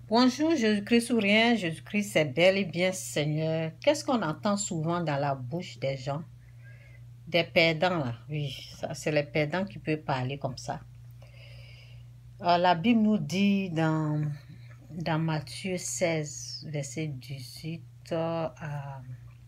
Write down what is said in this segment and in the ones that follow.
Bonjour, Jésus-Christ ou rien, Jésus-Christ c'est bel et bien Seigneur. Qu'est-ce qu'on entend souvent dans la bouche des gens? Des perdants là, oui, ça c'est les perdants qui peuvent parler comme ça. La Bible nous dit dans Matthieu 16, verset 18 à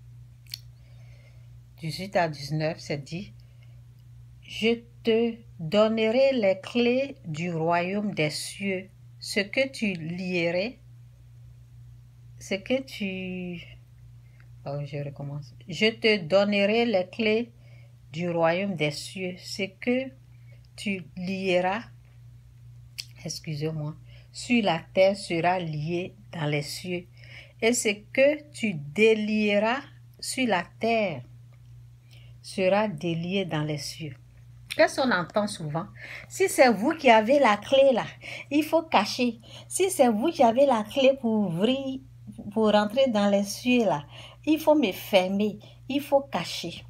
19, c'est dit: Je te donnerai les clés du royaume des cieux. Ce que tu lierais, ce que tu... Oh, je recommence. Je te donnerai les clés du royaume des cieux. Ce que tu lieras, excusez-moi, sur la terre sera lié dans les cieux. Et ce que tu délieras sur la terre sera délié dans les cieux. Qu'est-ce qu'on entend souvent? Si c'est vous qui avez la clé là, il faut cacher. Si c'est vous qui avez la clé pour ouvrir, pour rentrer dans les cieux là, il faut me fermer, il faut cacher.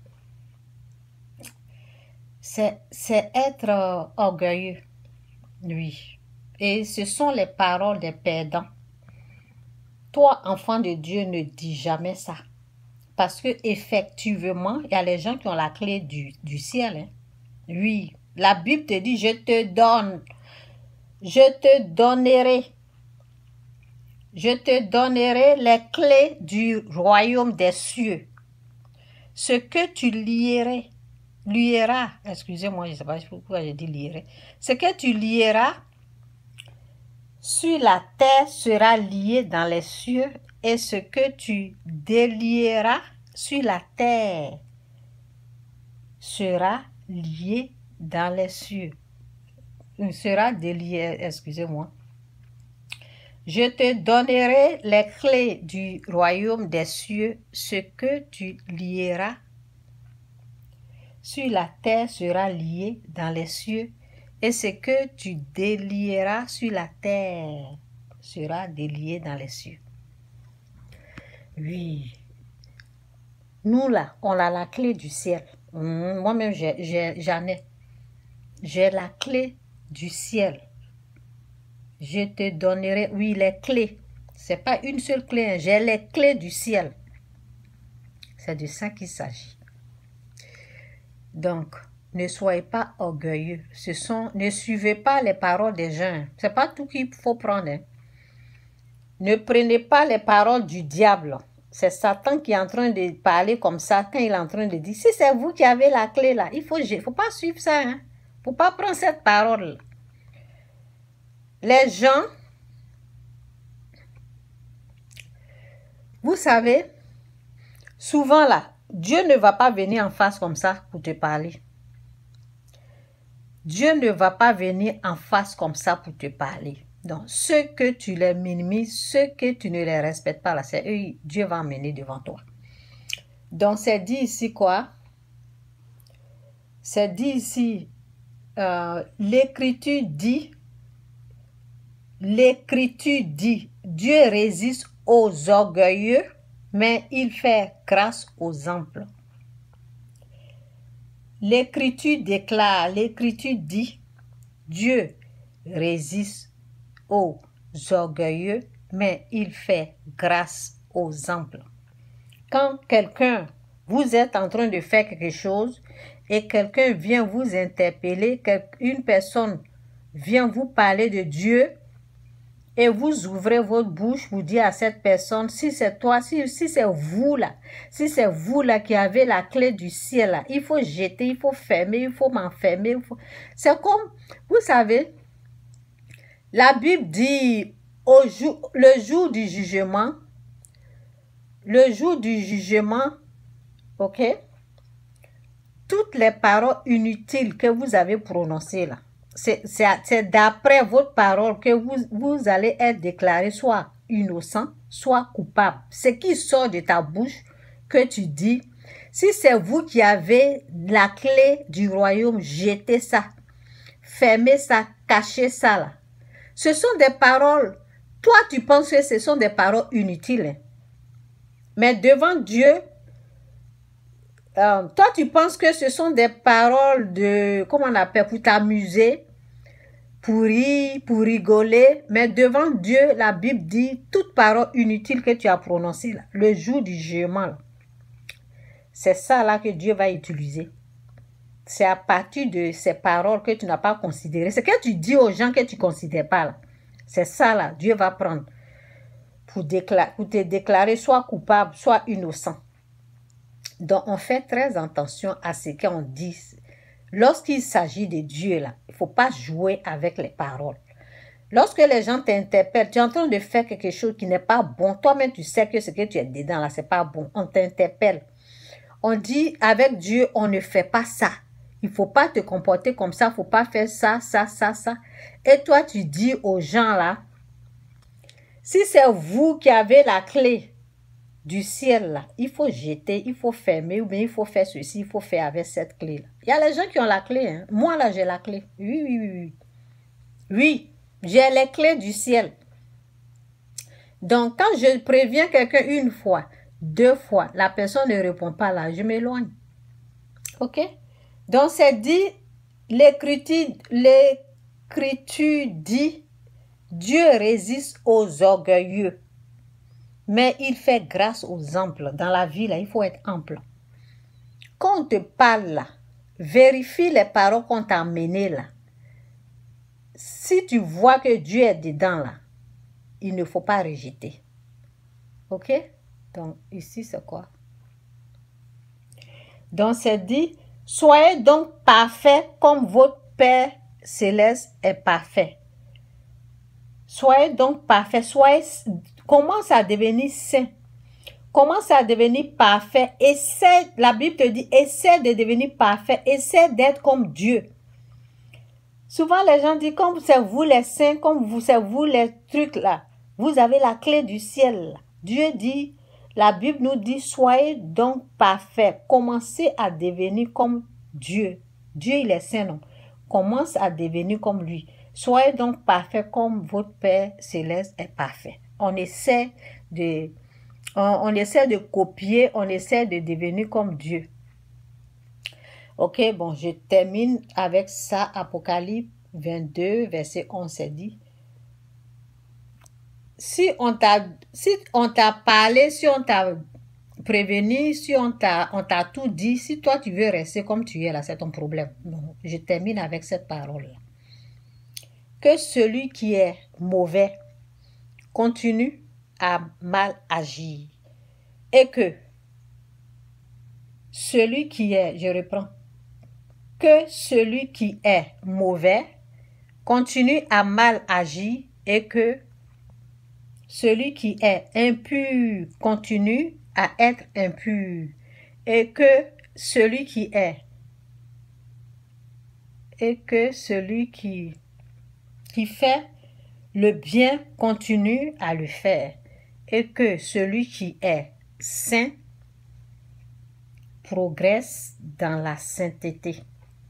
C'est être orgueilleux, oui. Et ce sont les paroles des perdants. Toi, enfant de Dieu, ne dis jamais ça. Parce que effectivement, il y a les gens qui ont la clé du ciel. Hein. Oui, la Bible te dit, je te donnerai les clés du royaume des cieux. Ce que tu lieras, excusez-moi, je ne sais pas pourquoi j'ai dit lierai. Ce que tu lieras sur la terre sera lié dans les cieux, et ce que tu délieras sur la terre sera lié dans les cieux. Sera délié, excusez-moi. Je te donnerai les clés du royaume des cieux. Ce que tu lieras sur la terre sera lié dans les cieux, et ce que tu délieras sur la terre sera délié dans les cieux. Oui. Nous là, on a la clé du ciel. Moi-même, j'en ai. J'ai la clé du ciel. Je te donnerai, oui, les clés. C'est pas une seule clé, hein. J'ai les clés du ciel. C'est de ça qu'il s'agit. Donc, ne soyez pas orgueilleux. Ne suivez pas les paroles des gens. C'est pas tout qu'il faut prendre. Hein. Ne prenez pas les paroles du diable. C'est Satan qui est en train de parler comme ça quand il est en train de dire, si c'est vous qui avez la clé là, il faut pas suivre ça. Hein. Faut pas prendre cette parole là. Les gens, vous savez, souvent là, Dieu ne va pas venir en face comme ça pour te parler. Dieu ne va pas venir en face comme ça pour te parler. Donc, ceux que tu les minimises, ceux que tu ne les respectes pas, là, c'est eux, Dieu va emmener devant toi. Donc, c'est dit ici quoi? C'est dit ici, l'Écriture dit, Dieu résiste aux orgueilleux, mais il fait grâce aux amples. L'Écriture déclare, l'Écriture dit, Dieu résiste aux orgueilleux, mais il fait grâce aux amples. Quand vous êtes en train de faire quelque chose et quelqu'un vient vous interpeller, une personne vient vous parler de Dieu et vous ouvrez votre bouche, vous dites à cette personne, si c'est toi, si c'est vous là qui avez la clé du ciel là, il faut jeter, il faut fermer, il faut m'enfermer. C'est comme, vous savez, la Bible dit le jour du jugement, ok, toutes les paroles inutiles que vous avez prononcées là, c'est d'après votre parole que vous allez être déclaré soit innocent, soit coupable. Ce qui sort de ta bouche que tu dis, si c'est vous qui avez la clé du royaume, jetez ça, fermez ça, cachez ça là. Ce sont des paroles, toi tu penses que ce sont des paroles inutiles. Hein? Mais devant Dieu, toi tu penses que ce sont des paroles de, comment on appelle, pour t'amuser. pour rire, pour rigoler. Mais devant Dieu, la Bible dit, toute parole inutile que tu as prononcée là, le jour du jugement, là, c'est ça là que Dieu va utiliser. C'est à partir de ces paroles que tu n'as pas considérées. C'est que tu dis aux gens que tu ne considères pas là. C'est ça là, Dieu va prendre pour te déclarer soit coupable, soit innocent. Donc, on fait très attention à ce qu'on dit. Lorsqu'il s'agit de Dieu, là, il ne faut pas jouer avec les paroles. Lorsque les gens t'interpellent, tu es en train de faire quelque chose qui n'est pas bon. Toi-même, tu sais que ce que tu es dedans, là, ce n'est pas bon. On t'interpelle. On dit, avec Dieu, on ne fait pas ça. Il ne faut pas te comporter comme ça. Il ne faut pas faire ça, ça, ça, ça. Et toi, tu dis aux gens, là, si c'est vous qui avez la clé du ciel, là, il faut jeter, il faut fermer, ou bien il faut faire ceci, il faut faire avec cette clé-là. Il y a les gens qui ont la clé. Hein. Moi, là, j'ai la clé. Oui, oui, oui, oui. Oui, j'ai les clés du ciel. Donc, quand je préviens quelqu'un une fois, 2 fois, la personne ne répond pas là, je m'éloigne. OK? Donc, c'est dit, l'écriture dit, Dieu résiste aux orgueilleux, mais il fait grâce aux amples. Dans la vie, là, il faut être ample. Quand on te parle là, vérifie les paroles qu'on t'a amenées là. Si tu vois que Dieu est dedans là, il ne faut pas rejeter. OK? Donc, ici, c'est quoi? Donc, c'est dit, soyez donc parfaits comme votre Père céleste est parfait. Soyez donc parfaits. Commence à devenir saint. Commence à devenir parfait. La Bible te dit, essaie de devenir parfait. Essaie d'être comme Dieu. Souvent, les gens disent, comme c'est vous les saints, c'est vous les trucs là. Vous avez la clé du ciel. Dieu dit, la Bible nous dit, soyez donc parfaits. Commencez à devenir comme Dieu. Dieu, il est saint, non? Commence à devenir comme lui. Soyez donc parfaits comme votre Père céleste est parfait. On essaie de copier, on essaie de devenir comme Dieu. Ok, bon, je termine avec ça. Apocalypse 22, verset 11, c'est dit. Si on t'a parlé, si on t'a prévenu, si on t'a tout dit, si toi tu veux rester comme tu es là, c'est ton problème. Bon, je termine avec cette parole-là. Que celui qui est mauvais continue à mal agir. Et que celui qui est, je reprends, que celui qui est mauvais continue à mal agir et que celui qui est impur continue à être impur et que celui qui fait le bien continue à le faire et que celui qui est saint progresse dans la sainteté.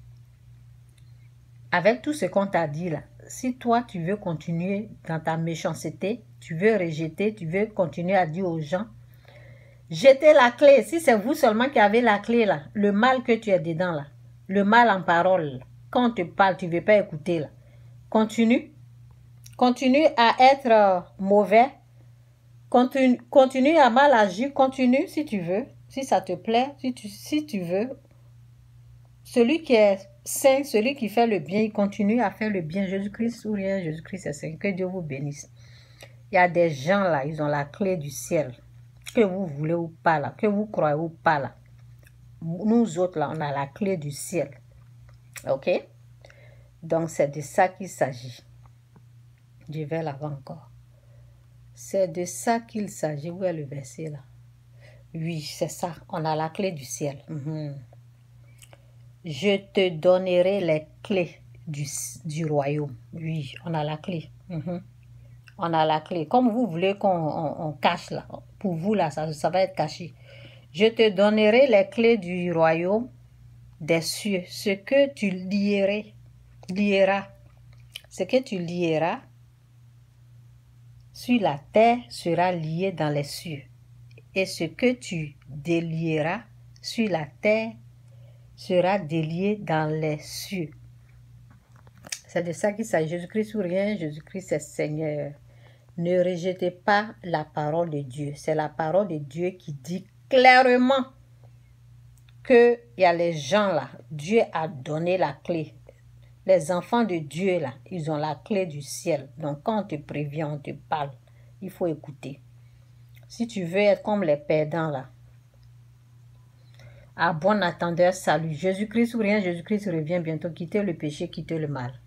Avec tout ce qu'on t'a dit là, si toi tu veux continuer dans ta méchanceté, tu veux rejeter, tu veux continuer à dire aux gens, jetez la clé. Si c'est vous seulement qui avez la clé là, le mal que tu es dedans là, le mal en parole, là, quand on te parle, tu ne veux pas écouter là. Continue à être mauvais, continue à mal agir, continue si tu veux, si ça te plaît, si tu veux. Celui qui est saint, celui qui fait le bien, il continue à faire le bien. Jésus-Christ ou rien, Jésus-Christ est saint. Que Dieu vous bénisse. Il y a des gens là, ils ont la clé du ciel. Que vous voulez ou pas là, que vous croyez ou pas là. Nous autres là, on a la clé du ciel. Ok? Donc c'est de ça qu'il s'agit. Je vais l'avant encore. C'est de ça qu'il s'agit. Où est le verset là? Oui, c'est ça. On a la clé du ciel. Je te donnerai les clés du royaume. Oui, on a la clé. On a la clé. Comme vous voulez qu'on cache là. Pour vous là, ça va être caché. Je te donnerai les clés du royaume des cieux. Ce que tu lieras. Ce que tu lieras sur la terre sera lié dans les cieux. Et ce que tu délieras sur la terre sera délié dans les cieux. C'est de ça qu'il s'agit. Jésus-Christ ou rien, Jésus-Christ est Seigneur. Ne rejetez pas la parole de Dieu. C'est la parole de Dieu qui dit clairement qu'il y a les gens là. Dieu a donné la clé. Les enfants de Dieu là, ils ont la clé du ciel. Donc quand on te prévient, on te parle, il faut écouter. Si tu veux être comme les perdants là, à bon attendeur, salut. Jésus-Christ ou rien, Jésus-Christ revient bientôt. Quittez le péché, quittez le mal.